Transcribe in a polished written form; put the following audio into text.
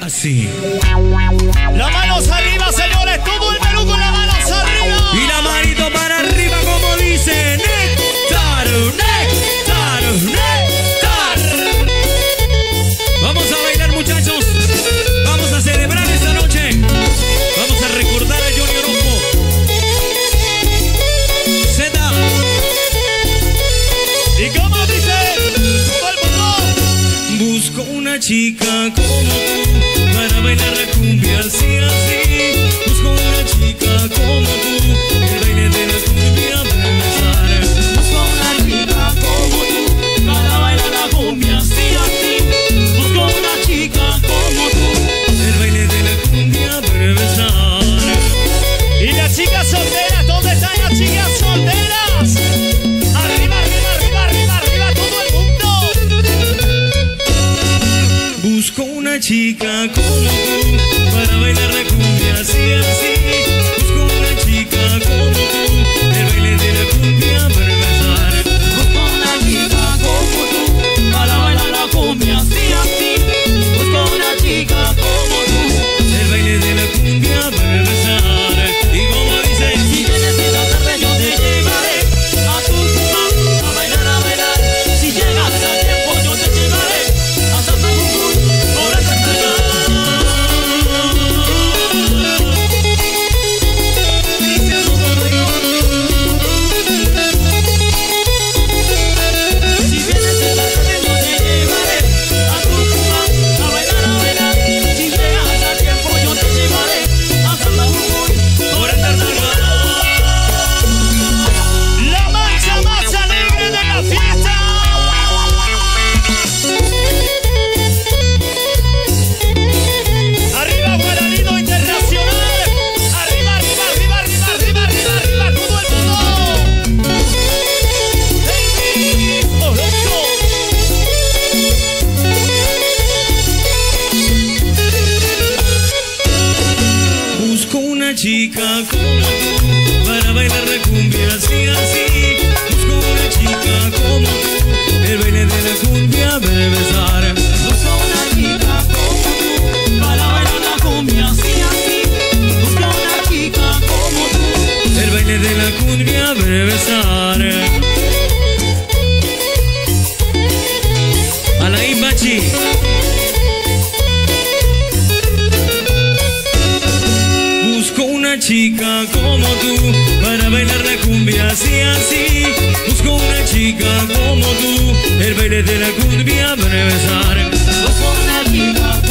así. Las manos arriba, señores, todo el Perú con las manos arriba. Y la manito para arriba como dice Néctar, Néctar, Néctar. Vamos a bailar, muchachos. Vamos a celebrar esta noche. Vamos a recordar a Johnny Orozco. Zeta. ¿Y cómo dice? Todo el mundo. Busco una chica como tú para bailar la cumbia así, así. Busco una chica como tú, el baile de la cumbia para empezar. Busco una chica como tú para bailar la cumbia así, así. Busco una chica como tú, el baile de la cumbia para empezar. y las chicas solteras, ¿dónde están las chicas solteras? Arriba, arriba, arriba, arriba, arriba, todo el mundo. Busco una chica como tú para bailar la cumbia así, así. Busco una chica como tú, el baile de la cumbia para empezar. Busco una chica como tú para bailar la cumbia así, así. Busco una chica como tú. El baile de la cumbia para empezar. Y como dice, Si vienes en la tarde yo te llevaré a Tucumán a bailar, a bailar. Si llegas a tiempo yo te llevaré a Santa Jujuy por esta estrella. Si vienes en la tarde yo te llevaré a Tucumán a bailar, a bailar. Si llegas a tiempo yo te llevaré a Santa Jujuy por esta estrella. La marcha más alegre de la fiesta. Arriba Guaranino Internacional. Arriba, arriba, arriba, arriba, arriba, arriba, arriba, todo el mundo. Hey, Orozco. busco una chica como tú para bailar la cumbia así, así. Busco una chica como tú, el baile de la cumbia para empezar. Busco una chica como tú para bailar la cumbia así, así. Busco una chica como tú. El baile de la cumbia para empezar. A la Imbachi. Busco una chica como tú para bailar la cumbia así, así. Busco una chica como tú, el baile de la cumbia para empezar. Busco una chica